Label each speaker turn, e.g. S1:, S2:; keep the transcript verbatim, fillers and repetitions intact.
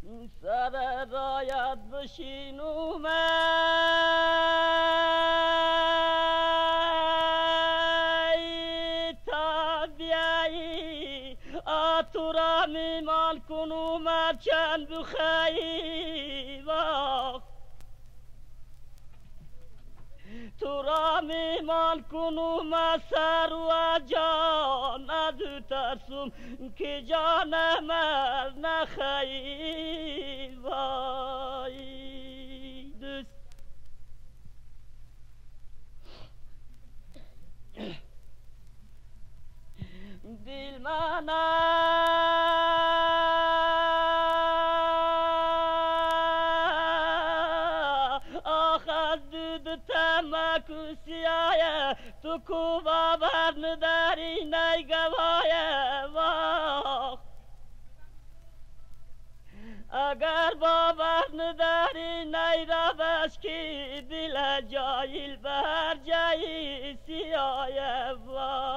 S1: سر رایت بشین اومد تا بیایی تو را میمان کن اومد چند بخایی واخ تو را میمان کن اومد سر و جان از ترسم که جان من نخایی وای دوست دل من آخر دود تمکو سیاه تو کو باور نداری نیگوایه واخ اگر باور نداری نی را بس کی دل جایل بر جایی سیاه واخ